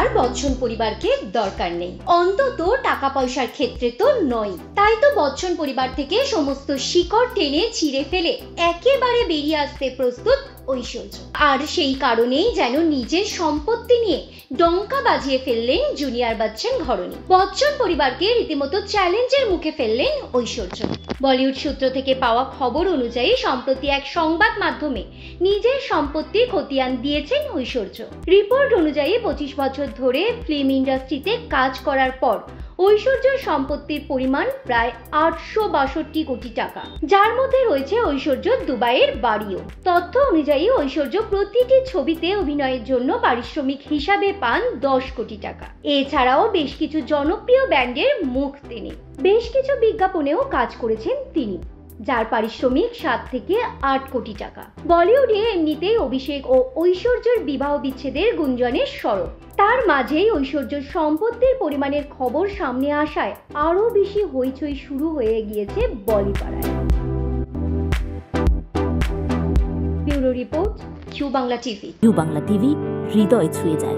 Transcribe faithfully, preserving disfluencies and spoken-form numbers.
আর বচ্চন পরিবারকে দরকার নেই, অন্তত টাকা পয়সার ক্ষেত্রে তো নয়। তাই তো বচ্চন পরিবার থেকে সমস্ত শিকড় টেনে ছিঁড়ে ফেলে একেবারে বেরিয়ে আসতে প্রস্তুত ঐশ্বর্য। আর সেই কারণেই যেন নিজের সম্পত্তি নিয়ে ডঙ্কা বাজিয়ে ফেললেন জুনিয়র বচ্চন ঘরণী। বচ্চন পরিবারকে রীতিমতো চ্যালেঞ্জের মুখে ফেললেন ঐশ্বর্য। বলিউড সূত্র থেকে পাওয়া খবর অনুযায়ী সম্প্রতি এক সংবাদ মাধ্যমে নিজের সম্পত্তির খতিয়ান দিয়েছেন ঐশ্বর্য। রিপোর্ট অনুযায়ী পঁচিশ বছর ধরে ফিল্ম ইন্ডাস্ট্রিতে কাজ করার পর ঐশ্বর্যের সম্পত্তির পরিমাণ প্রায় আটশো বাষট্টি কোটি টাকা, যার মধ্যে রয়েছে ঐশ্বর্যর দুবাইয়ের বাড়িও। তথ্য অনুযায়ী ঐশ্বর্য প্রতিটি ছবিতে অভিনয়ের জন্য পারিশ্রমিক হিসাবে পান দশ কোটি টাকা। এছাড়াও বেশ কিছু জনপ্রিয় ব্যান্ডের মুখ তিনি। বেশ কিছু বিজ্ঞাপনেও কাজ করেছেন তিনি, যার পারিশ্রমিক সাত থেকে আট কোটি টাকা। বলিউডে এমনিতেই অভিষেক ও ঐশ্বর্যের বিবাহ বিচ্ছেদের গুঞ্জনের সরব। তার মাঝেই ঐশ্বর্যের সম্পত্তির পরিমাণের খবর সামনে আসায় আরো বেশি হইচই শুরু হয়ে গিয়েছে বলিপাড়ায়। Bureau report, U Bangla TV. U Bangla TV, হৃদয় ছুঁয়ে যায়।